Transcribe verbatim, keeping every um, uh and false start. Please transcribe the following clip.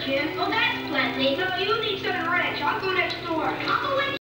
Jim. Oh, that's plenty. No, you need Southern Ranch. I'll go next door. I'll go with